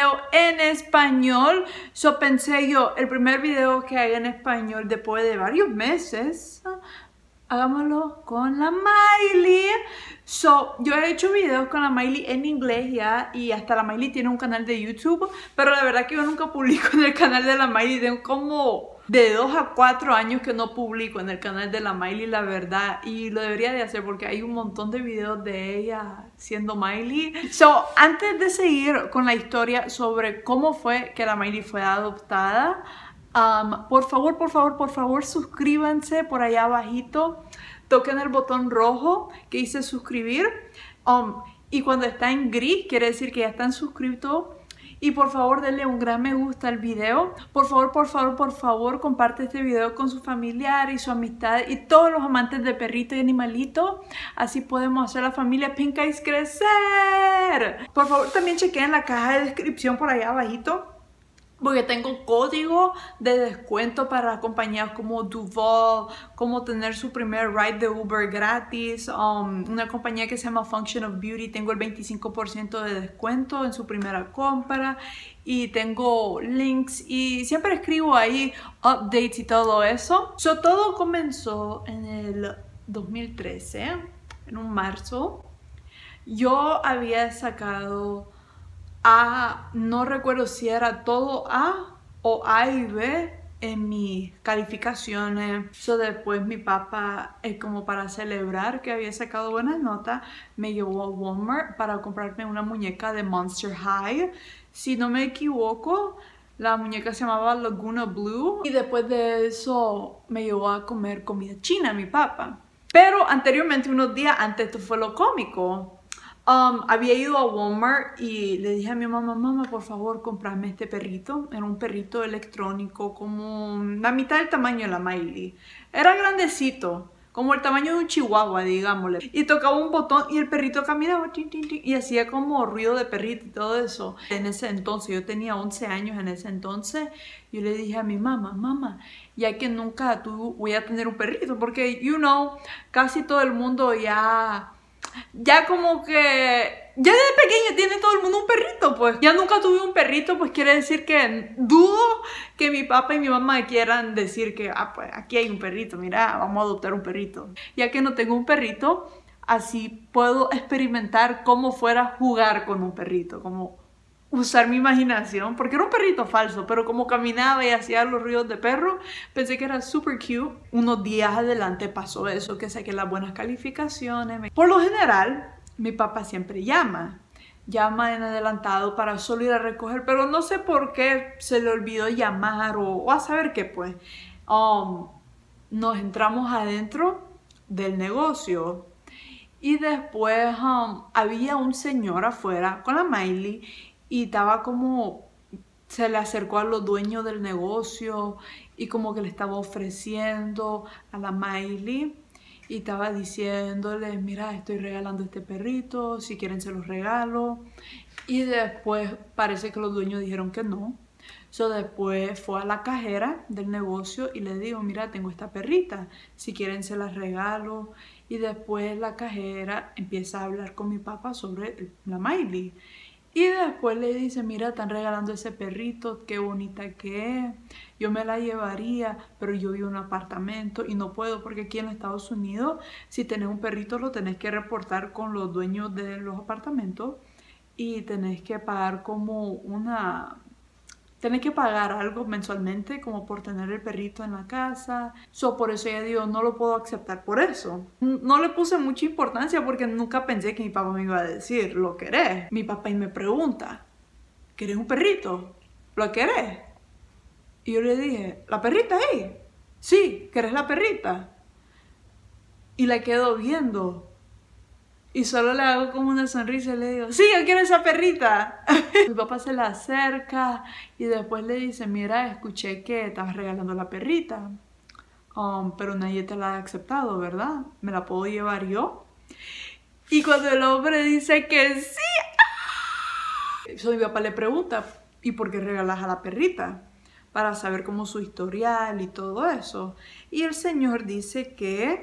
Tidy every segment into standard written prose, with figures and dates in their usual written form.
video en español. Pensé yo, el primer video que haga en español después de varios meses, hagámoslo con la Miley. Yo he hecho videos con la Miley en inglés ya, y hasta la Miley tiene un canal de YouTube, pero la verdad que yo nunca publico en el canal de la Miley. Tengo como de 2 a 4 años que no publico en el canal de la Miley, la verdad, y lo debería de hacer porque hay un montón de videos de ella siendo Miley. Antes de seguir con la historia sobre cómo fue que la Miley fue adoptada, por favor, suscríbanse por allá abajito. Toquen el botón rojo que dice suscribir. Y cuando está en gris, quiere decir que ya están suscritos. Y por favor, denle un gran me gusta al video. Por favor, comparte este video con su familiar y su amistad y todos los amantes de perrito y animalito. Así podemos hacer la familia Pink Eyes crecer. Por favor, también chequen la caja de descripción por allá abajito, porque tengo código de descuento para compañías como Duval, como tener su primer ride de Uber gratis. Una compañía que se llama Function of Beauty, tengo el 25% de descuento en su primera compra. Y tengo links y siempre escribo ahí updates y todo eso. Todo comenzó en el 2013, en un marzo. Yo había sacado no recuerdo si era todo A o A y B en mis calificaciones. Después mi papá, como para celebrar que había sacado buenas notas, me llevó a Walmart para comprarme una muñeca de Monster High. Si no me equivoco, la muñeca se llamaba Laguna Blue. Y después de eso me llevó a comer comida china mi papá. Pero anteriormente, unos días antes, esto fue lo cómico. Había ido a Walmart y le dije a mi mamá, por favor, comprame este perrito. Era un perrito electrónico, como la mitad del tamaño de la Miley. Era grandecito, como el tamaño de un chihuahua, digámosle. Y tocaba un botón y el perrito caminaba y hacía como ruido de perrito y todo eso. En ese entonces, yo tenía 11 años en ese entonces, yo le dije a mi mamá, ya que nunca voy a tener un perrito, porque, casi todo el mundo ya como que ya desde pequeño tiene todo el mundo un perrito, pues. Ya nunca tuve un perrito, pues quiere decir que dudo que mi papá y mi mamá quieran decir que, pues aquí hay un perrito, mira, vamos a adoptar un perrito. Ya que no tengo un perrito, así puedo experimentar cómo fuera jugar con un perrito, como usar mi imaginación, porque era un perrito falso, pero como caminaba y hacía los ruidos de perro, pensé que era super cute. Unos días adelante pasó eso, que saqué las buenas calificaciones. Por lo general, mi papá siempre llama en adelantado para solo ir a recoger, pero no sé por qué se le olvidó llamar o a saber qué, pues. Nos entramos adentro del negocio y después había un señor afuera con la Miley. Y estaba como, se le acercó a los dueños del negocio y como que le estaba ofreciendo a la Miley. Y estaba diciéndole, mira, estoy regalando este perrito, si quieren se los regalo. Y después parece que los dueños dijeron que no. Después fue a la cajera del negocio y le digo, mira, tengo esta perrita, si quieren se las regalo. Y después la cajera empieza a hablar con mi papá sobre la Miley. Y después le dice, mira, están regalando ese perrito, qué bonita que es. Yo me la llevaría, pero yo vivo en un apartamento y no puedo porque aquí en Estados Unidos, si tenés un perrito, lo tenés que reportar con los dueños de los apartamentos y tenés que pagar tenés que pagar algo mensualmente como por tener el perrito en la casa. Por eso ella dijo, no lo puedo aceptar por eso. No le puse mucha importancia porque nunca pensé que mi papá me iba a decir, ¿lo querés? Mi papá y me pregunta, ¿querés un perrito? ¿Lo querés? Y yo le dije, ¿la perrita ahí? Sí, ¿querés la perrita? Y la quedo viendo. Y solo le hago como una sonrisa y le digo, sí, yo quiero esa perrita. Mi papá se la acerca y después le dice, mira, escuché que estabas regalando la perrita, pero nadie te la ha aceptado, ¿verdad? ¿Me la puedo llevar yo? Y cuando el hombre dice que sí, mi papá le pregunta, ¿y por qué regalas a la perrita? Para saber cómo su historial y todo eso. Y el señor dice que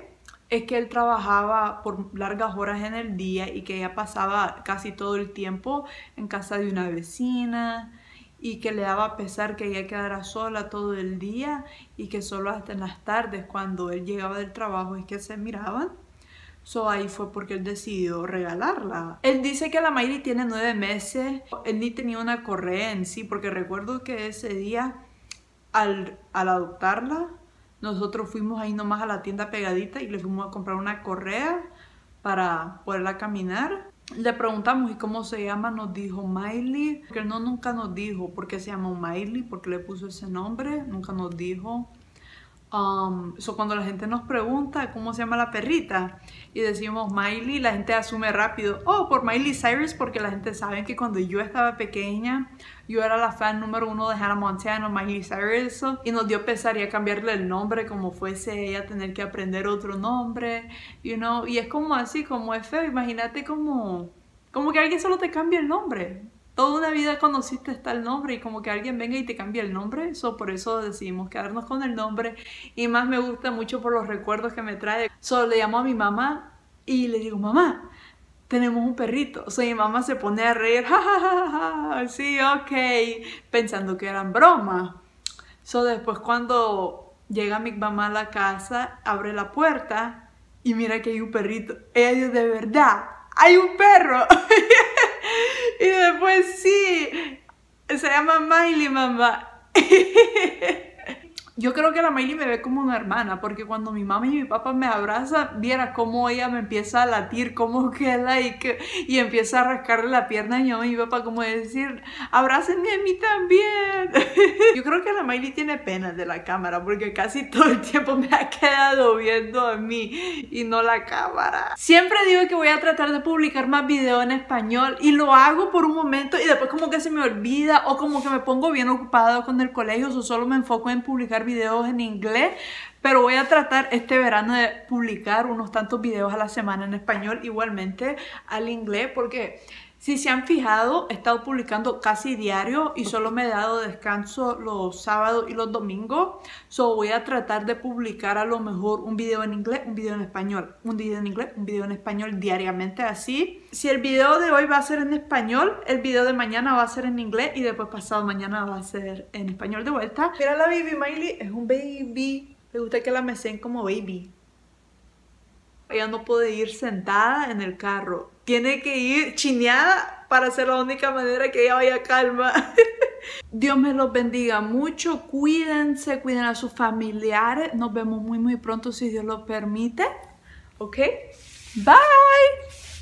es que él trabajaba por largas horas en el día y que ella pasaba casi todo el tiempo en casa de una vecina y que le daba pesar que ella quedara sola todo el día y que solo hasta en las tardes cuando él llegaba del trabajo es que se miraban. So ahí fue porque él decidió regalarla. Él dice que la Miley tiene 9 meses. Él ni tenía una correa en sí, porque recuerdo que ese día al adoptarla, nosotros fuimos ahí nomás a la tienda pegadita y le fuimos a comprar una correa para poderla caminar. Le preguntamos ¿y cómo se llama? Nos dijo Miley, porque él nunca nos dijo por qué se llamó Miley, porque le puso ese nombre, nunca nos dijo. Cuando la gente nos pregunta cómo se llama la perrita y decimos Miley, la gente asume rápido, oh, por Miley Cyrus, porque la gente sabe que cuando yo estaba pequeña, yo era la fan número 1 de Hannah Montana, Miley Cyrus, y nos dio pesar ya cambiarle el nombre como fuese ella tener que aprender otro nombre, you know, y es como así, como es feo, imagínate como que alguien solo te cambia el nombre. Toda una vida conociste tal nombre y como que alguien venga y te cambie el nombre, por eso decidimos quedarnos con el nombre y más me gusta mucho por los recuerdos que me trae. Le llamo a mi mamá y le digo, mamá, tenemos un perrito. Mi mamá se pone a reír, ja, ja, ja, ja, sí, ok, pensando que eran bromas. Después cuando llega mi mamá a la casa, abre la puerta y mira que hay un perrito. Ella dice, de verdad, hay un perro. Y después sí, se llama Miley, mamá. Yo creo que la Miley me ve como una hermana, porque cuando mi mamá y mi papá me abrazan, viera cómo ella me empieza a latir, cómo queda y empieza a rascarle la pierna a mi mamá y mi papá, como decir, abrácenme a mí también. Yo creo que la Miley tiene pena de la cámara, porque casi todo el tiempo me ha quedado viendo a mí y no la cámara. Siempre digo que voy a tratar de publicar más videos en español y lo hago por un momento y después como que se me olvida o como que me pongo bien ocupada con el colegio o solo me enfoco en publicar videos en inglés, pero voy a tratar este verano de publicar unos tantos videos a la semana en español, igualmente al inglés, porque si se han fijado, he estado publicando casi diario y solo me he dado descanso los sábados y los domingos. Voy a tratar de publicar a lo mejor un video en inglés, un video en español, un video en inglés, un video en español diariamente así. Si el video de hoy va a ser en español, el video de mañana va a ser en inglés y después pasado mañana va a ser en español de vuelta. Mira la baby Miley, es un baby. Me gusta que la mecen como baby. Ella no puede ir sentada en el carro. Tiene que ir chineada para ser la única manera que ella vaya calma. Dios me los bendiga mucho. Cuídense, cuiden a sus familiares. Nos vemos muy pronto si Dios lo permite. ¿Ok? Bye.